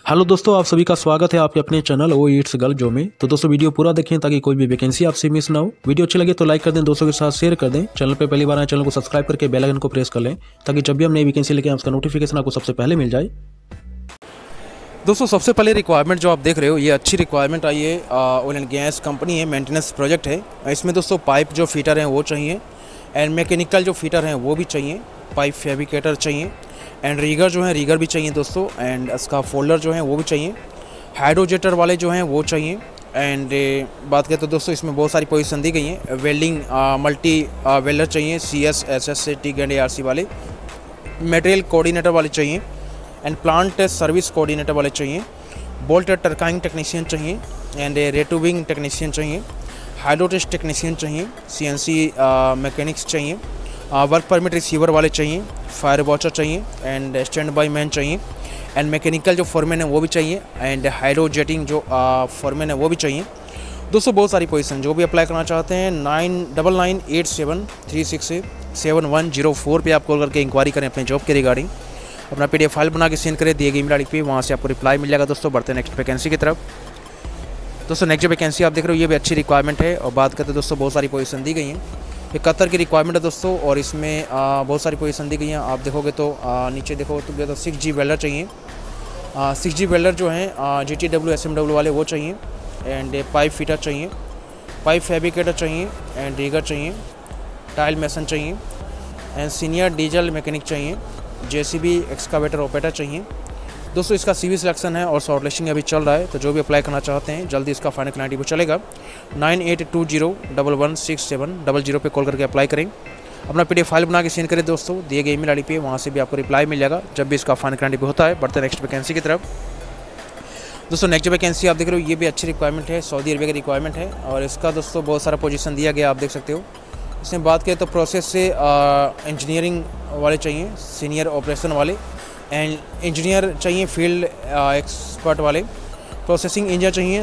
Hello दोस्तों, आप सभी का स्वागत है आपके अपने चैनल ओ इट्स गर्ल जो में। तो दोस्तों वीडियो पूरा देखें ताकि कोई भी वैकेंसी आपसे मिस ना हो। वीडियो अच्छी लगे तो लाइक कर दें, दोस्तों के साथ शेयर कर दें। चैनल पे पहली बार आए चैनल को सब्सक्राइब करके बेल आइकन को प्रेस कर लें ताकि जब भी हम नई वैकेंसी लेके उसका नोटिफिकेशन आपको सबसे पहले मिल जाए। दोस्तों सबसे पहले रिक्वायरमेंट जो आप देख रहे हो ये अच्छी रिक्वायरमेंट आई है। ऑयल एंड गैस कंपनी है, मेंटेनेंस प्रोजेक्ट है। इसमें दोस्तों पाइप जो फीटर हैं वो चाहिए एंड मैकेनिकल जो फीटर हैं वो भी चाहिए, पाइप फैब्रिकेटर चाहिए एंड रीगर जो है रीगर भी चाहिए दोस्तों, एंड इसका फोल्डर जो है वो भी चाहिए, हाइड्रोजेटर वाले जो हैं वो चाहिए। एंड बात करें तो दोस्तों इसमें बहुत सारी पोजीशन दी गई हैं। वेल्डिंग मल्टी वेल्डर चाहिए, CS SS TIG and ARC वाले, मटेरियल कोऑर्डिनेटर वाले चाहिए एंड प्लांट सर्विस कोऑर्डिनेटर वाले चाहिए, बोल्ट टर्काइंग टेक्नीशियन चाहिए एंड रेटूबिंग टेक्नीशियन चाहिए, हाइड्रोटेस्ट टेक्नीशियन चाहिए, CNC मैकेनिक्स चाहिए, वर्क परमिट रिसीवर वाले चाहिए, फायर वॉचर चाहिए एंड स्टैंड बाई मैन चाहिए एंड मैकेनिकल जो फोरमैन है वो भी चाहिए एंड हाइड्रोजेटिंग जो फोरमैन है वो भी चाहिए। दोस्तों बहुत सारी पोजीशन, जो भी अप्लाई करना चाहते हैं 9998736710 पे आप कॉल करके इंक्वायरी करें अपने जॉब के रिगार्डिंग। अपना PDF फाइल बना के सेंड करें दिए गए ईमेल आईडी पे, वहाँ से आपको रिप्लाई मिल जाएगा। दोस्तों बढ़ते हैं नेक्स्ट वैकेंसी की तरफ। दोस्तों नेक्स्ट जो वैकेंसी आप देख रहे हो ये भी अच्छी रिक्वायरमेंट है और बात करते हैं दोस्तों बहुत सारी पोजीशन दी गई हैं। ये कतर की रिक्वायरमेंट है दोस्तों और इसमें बहुत सारी पोजीशन दी गई हैं। आप देखोगे तो नीचे देखो तो 6G वेल्डर चाहिए, 6G वेल्डर जो हैं GTW SMW वाले वो चाहिए एंड पाइप फिटर चाहिए, पाइप फैब्रिकेटर चाहिए एंड रीगर चाहिए, टाइल मेसन चाहिए एंड सीनियर डीजल मैकेनिक चाहिए, JCB एक्सकावेटर ऑपरेटर चाहिए। दोस्तों इसका CV सिलेक्शन है और शॉर्टलिस्टिंग अभी चल रहा है, तो जो भी अप्लाई करना चाहते हैं जल्दी इसका फाइनल क्लाइंट वो चलेगा। 9820116700 पे कॉल करके अप्लाई करें। अपना PDF फाइल बना के सेंड करें दोस्तों दिए गए ईमेल आईडी पे, वहाँ से भी आपको रिप्लाई मिल जाएगा जब भी इसका फाइनल क्लाइंट होता है। बढ़ते नेक्स्ट वैकेंसी की तरफ। दोस्तों नेक्स्ट वैकेंसी आप देख रहे हो ये भी अच्छी रिक्वायरमेंट है, सऊदी अरबिया की रिक्वायरमेंट है और इसका दोस्तों बहुत सारा पोजीशन दिया गया आप देख सकते हो। इसमें बात करें तो प्रोसेस से इंजीनियरिंग वाले चाहिए, सीनियर ऑपरेशन वाले एंड इंजीनियर चाहिए, फील्ड एक्सपर्ट वाले, प्रोसेसिंग इंजीनियर चाहिए,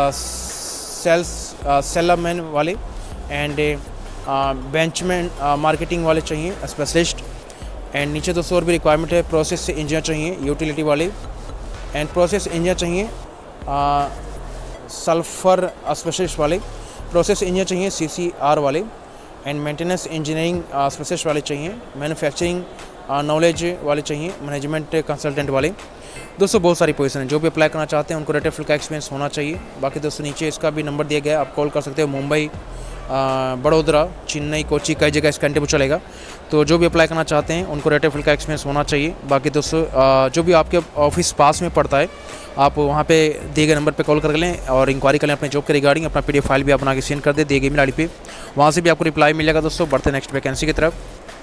सेलरमैन वाले एंड बेंचमैन मार्केटिंग वाले चाहिए, स्पेशलिस्ट। एंड नीचे दोस्तों और भी रिक्वायरमेंट है, प्रोसेस से इंजीनियर चाहिए, यूटिलिटी वाले एंड प्रोसेस इंजीनियर चाहिए, सल्फर स्पेशलिस्ट वाले, प्रोसेस इंजीनियर चाहिए CCR वाले एंड मेंटेनेंस इंजीनियरिंग स्पेशलिस्ट वाले चाहिए, मैन्युफैक्चरिंग नॉलेज वाले चाहिए, मैनेजमेंट कंसल्टेंट वाले। दोस्तों बहुत सारी पोजीशन है, जो भी अप्लाई करना चाहते हैं उनको रेटेफिल का एक्सपीरियंस होना चाहिए। बाकी दोस्तों नीचे इसका भी नंबर दिया गया है, आप कॉल कर सकते हो। मुंबई, बड़ोदरा, चेन्नई, कोची कई जगह इसका इंटरव्यू चलेगा, तो जो भी अप्लाई करना चाहते हैं उनको रेटेफिल का एक्सपीरियंस होना चाहिए। बाकी दोस्तों जो भी आपके ऑफिस पास में पड़ता है आप वहाँ पे दिए गए नंबर पे कॉल कर लें और इंक्वायरी कर लें अपने जॉब के रिगार्डिंग। अपना PDF फाइल भी आप बना के सेंड कर दे दिए गए ईमेल आईडी पे, वहाँ से भी आपको रिप्लाई मिल जाएगा। दोस्तों बढ़ते नेक्स्ट वैकेंसी की तरफ।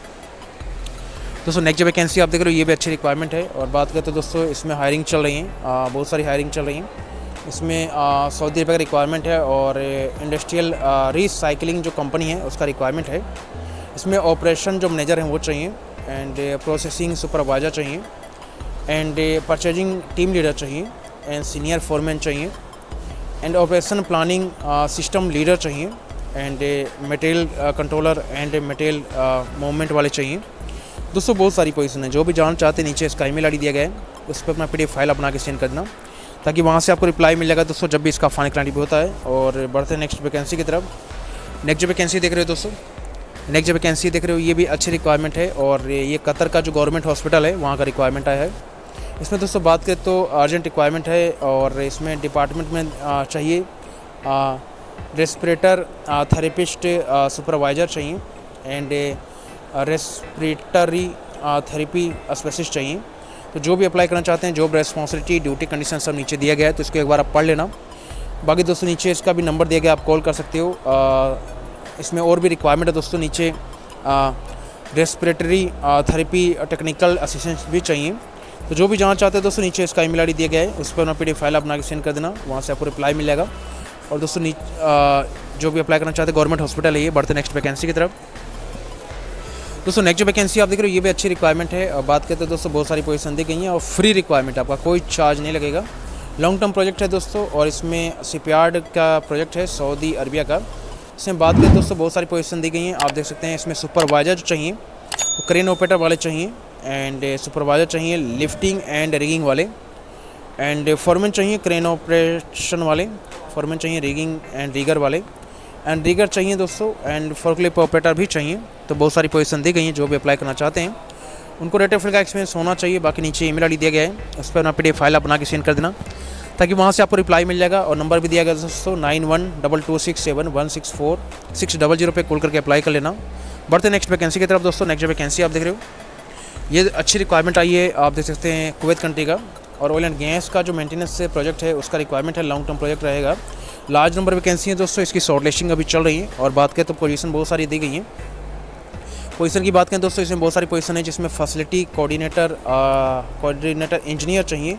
दोस्तों नेक्स्ट जो वैकेंसी आप देख रहे हो ये भी अच्छी रिक्वायरमेंट है और बात करें तो दोस्तों इसमें हायरिंग चल रही है, बहुत सारी हायरिंग चल रही है। इसमें सऊदी अरब का रिक्वायरमेंट है और इंडस्ट्रियल रिसाइकलिंग जो कंपनी है उसका रिक्वायरमेंट है। इसमें ऑपरेशन जो मैनेजर हैं वो चाहिए एंड प्रोसेसिंग सुपरवाइजर चाहिए एंड परचेजिंग टीम लीडर चाहिए एंड सीनियर फोरमैन चाहिए and operation planning system leader चाहिए and material controller and material movement वाले चाहिए। दोस्तों बहुत सारी पोजीशन है, जो भी जानना चाहते हैं नीचे इसका ईमेल आईडी दिया गया है, उस पर अपना PDF फाइल बना के सेंड कर देना ताकि वहाँ से आपको रिप्लाई मिल जाएगा दोस्तों जब भी इसका फाइनल क्लाइंट भी होता है। और बढ़ते हैं नेक्स्ट वैकेंसी की तरफ। नेक्स्ट जो वैकेंसी देख रहे हो दोस्तों, नेक्स्ट जो वैकेंसी देख रहे हो ये भी अच्छी रिक्वायरमेंट है और ये कतर का जो गवर्नमेंट हॉस्पिटल है वहाँ का रिक्वायरमेंट आया है। इसमें दोस्तों बात करें तो अर्जेंट रिक्वायरमेंट है और इसमें डिपार्टमेंट में चाहिए रेस्पिरेटर थेरेपिस्ट सुपरवाइज़र चाहिए एंड रेस्पिरेटरी थेरेपी स्पेशलिस्ट चाहिए। तो जो भी अप्लाई करना चाहते हैं जॉब रेस्पॉन्सिबिलिटी ड्यूटी कंडीशन सब नीचे दिया गया है, तो इसको एक बार आप पढ़ लेना। बाकी दोस्तों नीचे इसका भी नंबर दिया गया, आप कॉल कर सकते हो। इसमें और भी रिक्वायरमेंट है दोस्तों, नीचे रेस्पिरेटरी थेरेपी टेक्निकल असिस्टेंट भी चाहिए। तो जो भी जानना चाहते हैं दोस्तों नीचे इसका ईमेल आईडी दिया गया है, उस पर अपना PDF फाइल बना के सेंड कर देना, वहाँ से आपको रिप्लाई मिल जाएगा। और दोस्तों जो भी अप्लाई करना चाहते हैं गवर्नमेंट हॉस्पिटल है ये। बढ़ते नेक्स्ट वैकेंसी की तरफ। दोस्तों नेक्स्ट जो वैकेंसी आप देख रहे हो ये भी अच्छी रिक्वायरमेंट है और बात करते हैं दोस्तों बहुत सारी पोजीशन दी गई हैं और फ्री रिक्वायरमेंट, आपका कोई चार्ज नहीं लगेगा। लॉन्ग टर्म प्रोजेक्ट है दोस्तों और इसमें शिपयार्ड का प्रोजेक्ट है सऊदी अरबिया का। इसमें बात करें दोस्तों बहुत सारी पोजीशन दी गई हैं, आप देख सकते हैं। इसमें सुपरवाइजर जो चाहिए, क्रेन ऑपरेटर वाले चाहिए एंड सुपरवाइज़र चाहिए लिफ्टिंग एंड रिगिंग वाले, एंड फॉरमैन चाहिए क्रेन ऑपरेशन वाले, फॉरमैन चाहिए रिगिंग एंड रीगर वाले, एंड रीगर चाहिए दोस्तों, एंड फोर्कलिफ्ट ऑपरेटर भी चाहिए। तो बहुत सारी पोजीशन दी गई हैं। जो भी अप्लाई करना चाहते हैं उनको रेट फील्ड का एक्सपीरियंस होना चाहिए। बाकी नीचे ईमेल आईडी दिया गया है, उस पर अपना PDF फाइल आप बना के सेंड कर देना, ताकि वहाँ से आपको रिप्लाई मिल जाएगा। और नंबर भी दिया गया दोस्तों 9122671600 पे कॉल करके अप्लाई कर लेना। बढ़ते नेक्स्ट वैकेंसी की तरफ दोस्तों। नेक्स्ट वैकेंसी आप देख रहे हो, ये अच्छी रिक्वायरमेंट आई है, आप देख सकते हैं कुवैत कंट्री का, और ऑयल एंड गैस का जो मेंटेनेंस प्रोजेक्ट है उसका रिक्वायरमेंट है, लॉन्ग टर्म प्रोजेक्ट रहेगा। लार्ज नंबर वैकेंसी है दोस्तों, इसकी शॉर्ट लिस्टिंग अभी चल रही है। और बात करें तो पोजीशन बहुत सारी दी गई हैं। पोजीशन की बात करें दोस्तों, इसमें बहुत सारी पोजीशन है, जिसमें फैसिलिटी कोऑर्डिनेटर इंजीनियर चाहिए,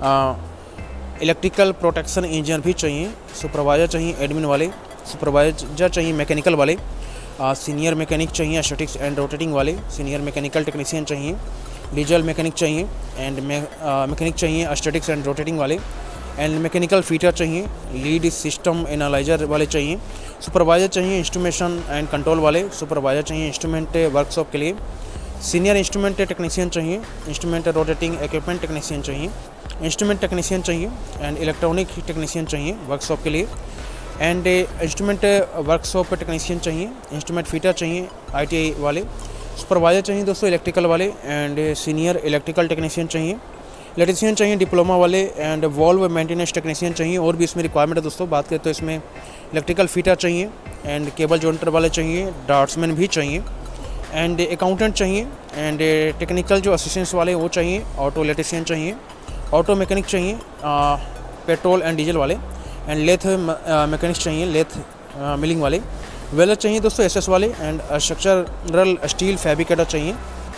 इलेक्ट्रिकल प्रोटेक्शन इंजीनियर भी चाहिए, सुपरवाइजर चाहिए एडमिन वाले, सुपरवाइजर चाहिए मैकेनिकल वाले, सीनियर मैकेनिक चाहिए स्टैटिक्स एंड रोटेटिंग वाले, सीनियर मैकेनिकल टेक्नीशियन चाहिए, डीजल मैकेनिक चाहिए, एंड मैकेनिक चाहिए स्टैटिक्स एंड रोटेटिंग वाले, एंड मैकेनिकल फीटर चाहिए, लीड सिस्टम एनालाइजर वाले चाहिए, सुपरवाइजर चाहिए इंस्ट्रूमेंटेशन एंड कंट्रोल वाले, सुपरवाइजर चाहिए इंस्ट्रूमेंट वर्कशॉप के लिए, सीनियर इंस्ट्रूमेंट टेक्नीशियन चाहिए, इंस्ट्रूमेंट रोटेटिंग इक्विपमेंट टेक्नीशियन चाहिए, इंस्ट्रूमेंट टेक्नीशियन चाहिए, एंड इलेक्ट्रॉनिक टेक्नीशियन चाहिए वर्कशॉप के लिए, एंड इंस्ट्रूमेंट वर्कशॉप टेक्नीशियन चाहिए, इंस्ट्रूमेंट फीटर चाहिए ITI वाले, सुपरवाइजर चाहिए दोस्तों इलेक्ट्रिकल वाले, एंड सीनियर इलेक्ट्रिकल टेक्नीशियन चाहिए, इलेक्ट्रीशियन चाहिए डिप्लोमा वाले, एंड वॉल्व मेंटेनेंस टेक्नीशियन चाहिए। और भी इसमें रिक्वायरमेंट है दोस्तों। बात करें तो इसमें इलेक्ट्रिकल फीटर चाहिए, एंड केबल जॉइंटर वाले चाहिए, ड्राफ्ट्समैन भी चाहिए, एंड अकाउंटेंट चाहिए, एंड टेक्निकल जो असिस्टेंट्स वाले वो चाहिए, ऑटो इलेक्ट्रीशियन चाहिए, ऑटो मैकेनिक चाहिए, पेट्रोल एंड डीजल वाले, एंड लेथ मैकेनिक्स चाहिए, लेथ मिलिंग वाले, वेलर चाहिए दोस्तों SS वाले, एंड स्ट्रक्चरल स्टील फैब्रिकेटर चाहिए,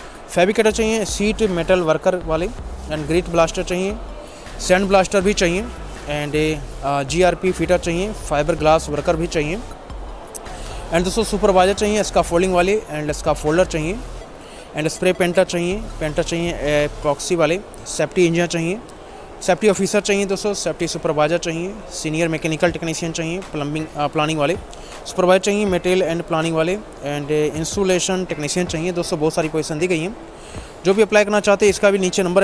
सीट मेटल वर्कर वाले, एंड ग्रिट ब्लास्टर चाहिए, सैंड ब्लास्टर भी चाहिए, एंड GRP फीटर चाहिए, फाइबर ग्लास वर्कर भी चाहिए, एंड दोस्तों सुपरवाइजर चाहिए स्काफोल्डिंग वाले, एंड स्काफोल्डर चाहिए, एंड स्प्रे पेंटर चाहिए प्रॉक्सी वाले, सेफ्टी इंजीनियर चाहिए, सेफ्टी ऑफिसर चाहिए दोस्तों, सेफ्टी सुपरवाइजर चाहिए, सीनियर मैकेनिकल टेक्नीशियन चाहिए, प्लानिंग वाले, सुपरवाइजर चाहिए मटेरियल एंड प्लानिंग वाले, एंड इंस्टॉलेशन टेक्नीशियन चाहिए दोस्तों। बहुत सारी पोजीशन दी गई हैं। जो भी अप्लाई करना चाहते हैं इसका भी नीचे नंबर है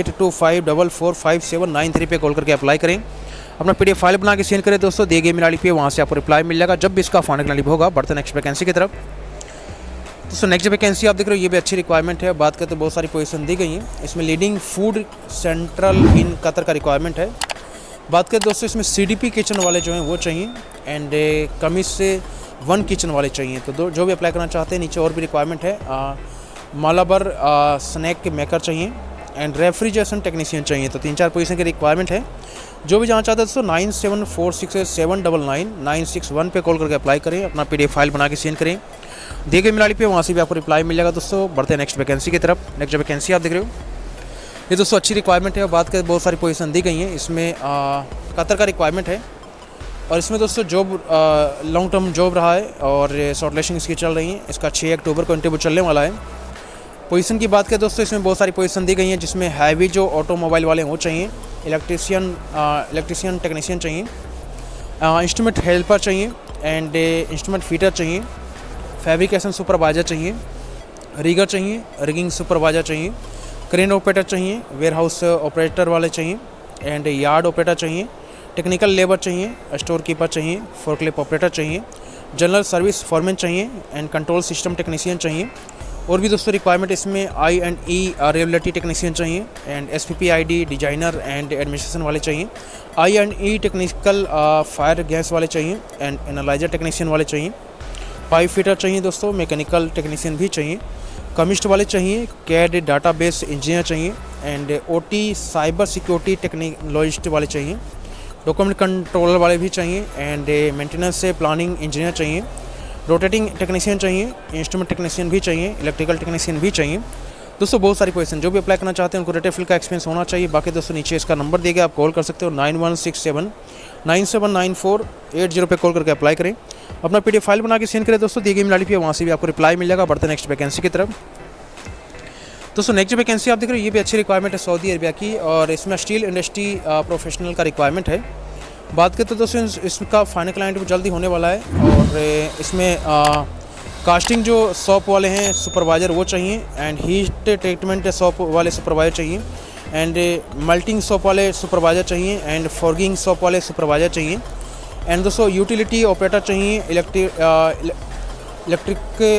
9825445793 पे कॉल करके अप्लाई करें। अपना PDF फाइल बना के सेंड करें दोस्तों, दिए गए मेल आईडी पे, वहाँ से आपको रिप्लाई मिल जाएगा जब भी इसका फाइनल होगा। बढ़ते नेक्स्ट वैकेंसी की तरफ। दोस्तों नेक्स्ट वैकेंसी आप देख रहे हो, ये भी अच्छी रिक्वायरमेंट है। बात करते तो बहुत सारी पोजीशन दी गई हैं। इसमें leading food central in Qatar का रिक्वायरमेंट है। बात करें दोस्तों इसमें CDP किचन वाले जो हैं वो चाहिए, एंड कमीज से 1 किचन वाले चाहिए। तो जो भी अप्लाई करना चाहते हैं, नीचे और भी रिक्वायरमेंट है। मालाबर स्नैक मेकर चाहिए, एंड रेफ्रिजरेशन टेक्नीशियन चाहिए। तो 3-4 पोजीशन की रिक्वायरमेंट है। जो भी जाना चाहते हैं दोस्तों 9746879961 पे कॉल करके अप्लाई करें। अपना PDF फाइल बना के सेंड करें, दिए गए मेल आईडी पे, वहाँ से भी आपको रिप्लाई मिल जाएगा दोस्तों। बढ़ते हैं नेक्स्ट वैकेंसी की तरफ। नेक्स्ट वैकेंसी आप देख रहे हो, ये दोस्तों अच्छी रिक्वायरमेंट है। बात करें बहुत सारी पोजीशन दी गई हैं। इसमें कतर का रिक्वायरमेंट है, और इसमें दोस्तों जॉब लॉन्ग टर्म जॉब रहा है, और शॉर्टलिस्टिंग इसकी चल रही है। इसका 6 अक्टूबर को इंटरव्यू चलने वाला है। पोजीशन की बात करें दोस्तों, इसमें बहुत सारी पोजीशन दी गई हैं, जिसमें हैवी जो ऑटोमोबाइल वाले वो चाहिए, इलेक्ट्रीशियन टेक्नीशियन चाहिए, इंस्ट्रूमेंट हेल्पर चाहिए, एंड इंस्ट्रूमेंट फीटर चाहिए, फैब्रिकेशन सुपरवाइजर चाहिए, रिगर चाहिए, रिगिंग सुपरवाइजर चाहिए, क्रेन ऑपरेटर चाहिए, वेयरहाउस ऑपरेटर वाले चाहिए, एंड यार्ड ऑपरेटर चाहिए, टेक्निकल लेबर चाहिए, स्टोर कीपर चाहिए, फोर्कलिफ्ट ऑपरेटर चाहिए, जनरल सर्विस फॉरमैन चाहिए, एंड कंट्रोल सिस्टम टेक्नीशियन चाहिए। और भी दोस्तों रिक्वायरमेंट इसमें I&E रेगुलेटरी टेक्नीशियन चाहिए, and SPPID designer and administration वाले चाहिए, I&E टेक्निकल फायर गैस वाले चाहिए, एंड एनालाइजर टेक्नीशियन वाले चाहिए, पाइप फिटर चाहिए दोस्तों, मैकेनिकल टेक्नीशियन भी चाहिए, कमिस्ट वाले चाहिए, CAD डाटाबेस इंजीनियर चाहिए, and OT cyber security technologist वाले चाहिए, डॉक्यूमेंट कंट्रोलर वाले भी चाहिए, एंड मेंटेनेंस से प्लानिंग इंजीनियर चाहिए, रोटेटिंग टेक्नीशियन चाहिए, इंस्ट्रूमेंट टेक्नीशियन भी चाहिए, इलेक्ट्रिकल टेक्नीशियन भी चाहिए। दोस्तों बहुत सारी पोजीशन, जो भी अप्लाई करना चाहते हैं उनको रेट फील्ड का एक्सपीरियंस होना चाहिए। बाकी दोस्तों नीचे इसका नंबर दिया गया, आप कॉल कर सकते हो 9167979480 पे कॉल करके अप्लाई करें। अपना PDF फाइल बना के सेंड करें दोस्तों, दिए गए मेल आईडी पे, वहाँ से भी आपको रिप्लाई मिल जाएगा। बढ़ते नेक्स्ट वैकेंसी की तरफ। दोस्तों नेक्स्ट वैकेंसी आप देख रहे हो, ये भी अच्छी रिक्वायरमेंट है सऊदी अरबिया की, और इसमें स्टील इंडस्ट्री प्रोफेशनल का रिक्वायरमेंट है। बात करते तो दोस्तों इसका फाइनल क्लाइंट भी जल्दी होने वाला है, और इसमें कास्टिंग जो शॉप वाले हैं सुपरवाइज़र वो चाहिए, एंड हीट ट्रीटमेंट शॉप वाले सुपरवाइज़र चाहिए, एंड मल्टिंग शॉप वाले सुपरवाइज़र चाहिए एंड फॉर्गिंग शॉप वाले सुपरवाइज़र चाहिए। एंड दोस्तों यूटिलिटी ऑपरेटर चाहिए, इलेक्ट्रिक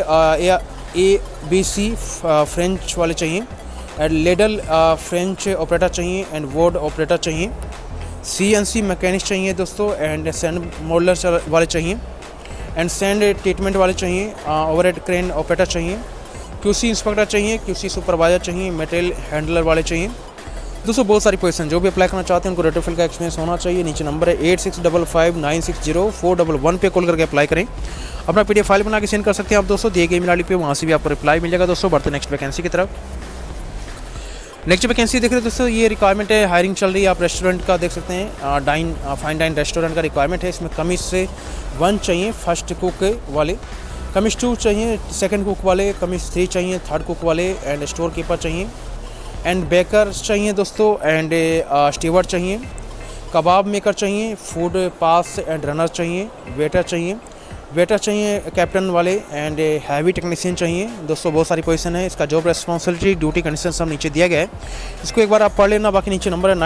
ABC फ्रेंच वाले चाहिए एंड लेडल फ्रेंच ऑपरेटर चाहिए एंड वोड ऑपरेटर चाहिए। CNC मैकेनिक चाहिए दोस्तों एंड सैंड मोल्डर वाले चाहिए एंड सैंड ट्रीटमेंट वाले चाहिए। ओवरहेड क्रेन ऑपरेटर चाहिए। QC इंस्पेक्टर चाहिए, QC सुपरवाइज़र चाहिए, मटेरियल हैंडलर वाले चाहिए। दोस्तों बहुत सारी पोजीशन, जो भी अप्लाई करना चाहते हैं उनको रेट्रोफिल का एक्सपीरियंस होना चाहिए। नीचे नंबर है 8655960411 पे कॉल करके अप्लाई करें। अपना PDF फाइल बना के सेंड कर सकते हैं आप दोस्तों दिए गए ईमेल आईडी पे, वहाँ से भी आपको रिप्लाई मिल जाएगा। दोस्तों बढ़ते नेक्स्ट वैकेंसी की तरफ। नेक्स्ट वैकेंसी देख रहे हैं दोस्तों, ये रिक्वायरमेंट है, हायरिंग चल रही है। आप रेस्टोरेंट का देख सकते हैं, फाइन डाइन रेस्टोरेंट का रिक्वायरमेंट है। इसमें कमीज से 1 चाहिए, फर्स्ट कुक वाले, कमीज 2 चाहिए, सेकंड कुक वाले, कमीज 3 चाहिए, थर्ड कुक वाले एंड स्टोर कीपर चाहिए एंड बेकर चाहिए दोस्तों एंड स्टीवर्ड चाहिए, कबाब मेकर चाहिए, फूड पास एंड रनर चाहिए, वेटर चाहिए कैप्टन वाले एंड हैवी टेक्नीशियन चाहिए। दोस्तों बहुत सारी पोजीशन है। इसका जॉब रेस्पॉन्सिबिलिटी, ड्यूटी कंडीशन सब नीचे दिया गया है, इसको एक बार आप पढ़ लेना। बाकी नीचे नंबर है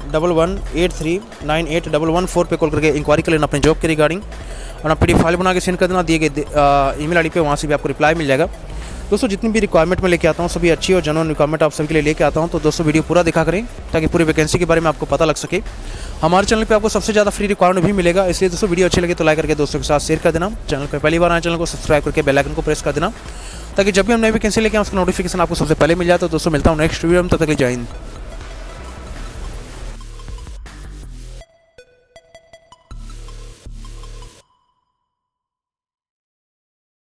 9118398114 पे कॉल करके इंक्वायरी कर लेना अपने जॉब के रिगार्डिंग और आप PDF फाइल बना के सेंड कर देना दिए गए ईमेल आईडी पे, वहाँ से भी आपको रिप्लाई मिल जाएगा। दोस्तों जितनी भी रिक्वायरमेंट मैं लेके आता हूँ सभी अच्छी और जेन्युइन रिक्वायरमेंट आप सभी के लिए लेके आता हूँ। तो दोस्तों वीडियो पूरा देखा करें ताकि पूरी वैकेंसी के बारे में आपको पता लग सके। हमारे चैनल पे आपको सबसे ज़्यादा फ्री रिक्वायरमेंट भी मिलेगा, इसलिए दोस्तों वीडियो अच्छी लगे तो लाइक करके दोस्तों के साथ शेयर कर देना। चैनल पर पहली बार आए चैनल को सब्सक्राइब करके बेल आइकन को प्रेस कर देना ताकि जब भी हम नई वैकेंसी लेके आए उसका नोटिफिकेशन आपको सबसे पहले मिल जाए। तो दोस्तों मिलता हूँ नेक्स्ट वीडियो में, तब तक जय हिंद।